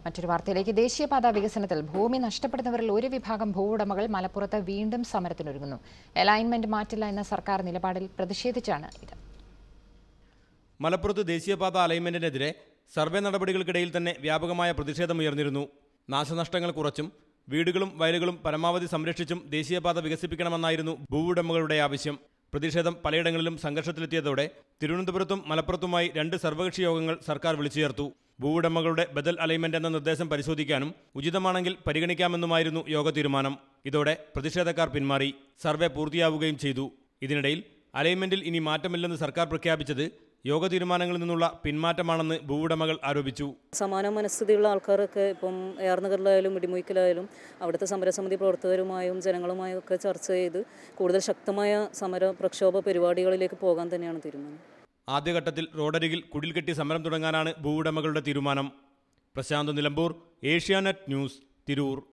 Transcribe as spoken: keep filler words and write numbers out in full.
മറ്റൊരു വാർത്തയിലേക്ക്. ദേശീയപാത വികസനത്തിൽ ഭൂമി നഷ്ടപ്പെടുന്നവരിൽ ഒരു വിഭാഗം ഭൂവുടമകൾ മലപ്പുറത്ത് വീണ്ടും സമരത്തിനൊരുങ്ങുന്നു. അലൈൻമെന്റ് മാറ്റില്ല എന്ന സർക്കാർ നിലപാടിൽ പ്രതിഷേധിച്ചാണ് ഇത്. മലപ്പുറത്ത് ദേശീയപാത അലൈൻമെന്റിനെതിരെ സർവേ നടപടികൾക്കിടയിൽ തന്നെ വ്യാപകമായ പ്രതിഷേധമുയർന്നിരുന്നു. നാശനഷ്ടങ്ങൾ കുറച്ചും വീടുകളും വയലുകളും പരമാവധി സംരക്ഷിച്ചും ദേശീയപാത വികസിപ്പിക്കണമെന്നായിരുന്നു ഭൂവുടമകളുടെ ആവശ്യം. പ്രതിഷേധം പലയിടങ്ങളിലും സംഘർഷത്തിലെത്തിയതോടെ തിരുവനന്തപുരത്തും മലപ്പുറത്തുമായി രണ്ട് സർവകക്ഷി യോഗങ്ങൾ സർക്കാർ വിളിച്ചു ചേർത്തു. ഭൂവുടമകളുടെ ബദൽ അലൈൻമെന്റ് എന്ന നിർദ്ദേശം പരിശോധിക്കാനും ഉചിതമാണെങ്കിൽ പരിഗണിക്കാമെന്നുമായിരുന്നു യോഗ തീരുമാനം. ഇതോടെ പ്രതിഷേധക്കാർ പിന്മാറി. സർവേ പൂർത്തിയാവുകയും ചെയ്തു. ഇതിനിടയിൽ അലൈൻമെന്റിൽ ഇനി മാറ്റമില്ലെന്ന് സർക്കാർ പ്രഖ്യാപിച്ചത് യോഗ തീരുമാനങ്ങളിൽ നിന്നുള്ള പിന്മാറ്റമാണെന്ന് ഭൂവുടമകൾ ആരോപിച്ചു. സമാന മനസ്ഥിതിയുള്ള ആൾക്കാരൊക്കെ ഇപ്പം ഏർനഗറിലായാലും ഇടിമുയിക്കലായാലും അവിടുത്തെ സമരസമിതി പ്രവർത്തകരുമായും ജനങ്ങളുമായും ഒക്കെ ചർച്ച ചെയ്ത് കൂടുതൽ ശക്തമായ സമര പ്രക്ഷോഭ പരിപാടികളിലേക്ക് പോകാൻ തന്നെയാണ് തീരുമാനം. ആദ്യഘട്ടത്തിൽ റോഡരികിൽ കുടിൽ കെട്ടി സമരം തുടങ്ങാനാണ് ഭൂവുടമകളുടെ തീരുമാനം. Prashanth Nilambur, Asianet news, Tirur.